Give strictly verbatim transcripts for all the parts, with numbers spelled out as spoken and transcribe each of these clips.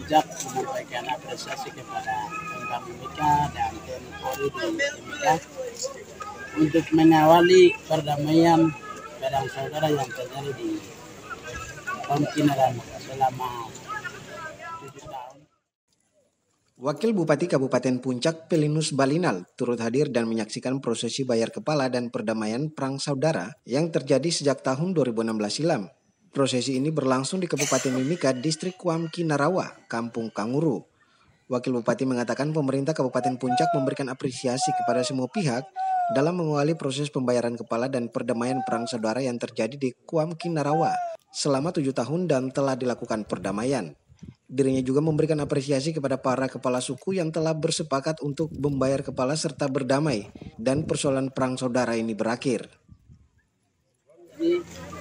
Puncak menyampaikan apresiasi kepada Pemkab Mimika dan T N I Polri di Mimika untuk mengawali perdamaian perang saudara yang terjadi di Kuam Kinarama selama tujuh tahun. Wakil Bupati Kabupaten Puncak Pelinus Balinal turut hadir dan menyaksikan prosesi bayar kepala dan perdamaian perang saudara yang terjadi sejak tahun dua ribu enam belas silam. Prosesi ini berlangsung di Kabupaten Mimika, Distrik Kuam Kinarawa, Kampung Kanguru. Wakil Bupati mengatakan pemerintah Kabupaten Puncak memberikan apresiasi kepada semua pihak dalam mengawali proses pembayaran kepala dan perdamaian perang saudara yang terjadi di Kuam Kinarawa selama tujuh tahun dan telah dilakukan perdamaian. Dirinya juga memberikan apresiasi kepada para kepala suku yang telah bersepakat untuk membayar kepala serta berdamai dan persoalan perang saudara ini berakhir. Jadi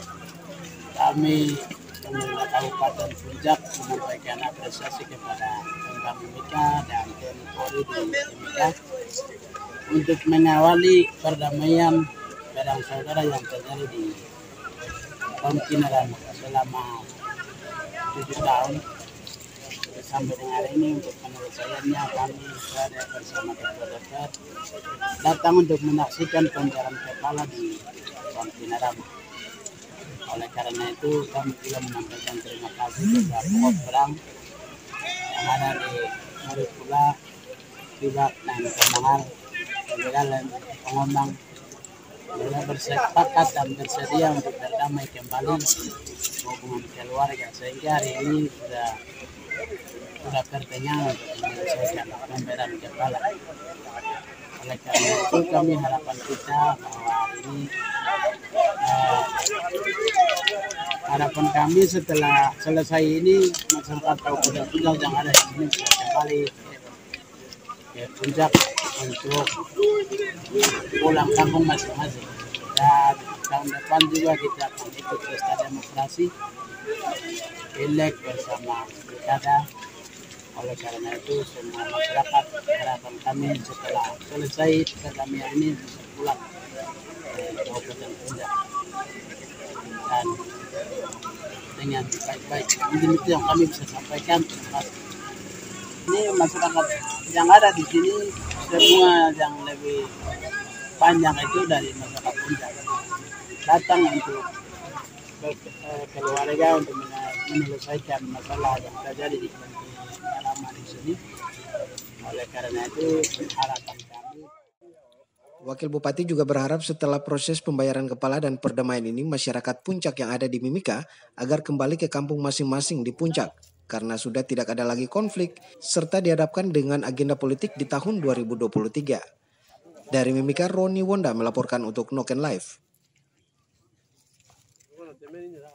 kami pemerintah Kabupaten Puncak menyampaikan apresiasi kepada Pemkab Mimika dan T N I Polri di Mimika untuk mengawali perdamaian perang saudara yang terjadi di Kuam Kinarama selama tujuh tahun. Sampai dengan hari ini untuk penyelesaiannya kami berada bersama Ketua D P R datang untuk menyaksikan pembayaran kepala di Kuam Kinarama. Oleh karena itu kami juga menyampaikan terima kasih kepada pokok perang yang ada di Maripula, Tibak, dan Kemangar, dan Pengomang. Mereka bersepakat dan bersedia untuk berdamai kembali hubungan keluarga sehingga hari ini sudah sudah pertengahan untuk menyelesaikan pembayaran kepala. Oleh karena itu kami harapan kita bahwa hari ini eh, harapan kami setelah selesai ini masyarakat Kabupaten Puncak yang ada di sini bisa kembali ke Puncak untuk pulang kampung masing-masing. Dan tahun depan juga kita akan ikut pesta demokrasi, pileg bersama pilkada. Oleh karena itu semua masyarakat harapan kami setelah selesai perdamaian ini bisa pulang ke Kabupaten Puncak dan dengan baik-baik. Mungkin itu yang kami bisa sampaikan. Ini masyarakat yang ada di sini semua yang lebih panjang itu dari masyarakat Puncak datang untuk keluarga untuk menyelesaikan masalah yang terjadi di Kinarama di sini. Oleh karena itu harapan kami. Wakil Bupati juga berharap setelah proses pembayaran kepala dan perdamaian ini masyarakat Puncak yang ada di Mimika agar kembali ke kampung masing-masing di Puncak karena sudah tidak ada lagi konflik serta dihadapkan dengan agenda politik di tahun dua ribu dua puluh tiga. Dari Mimika, Roni Wonda melaporkan untuk Noken Live.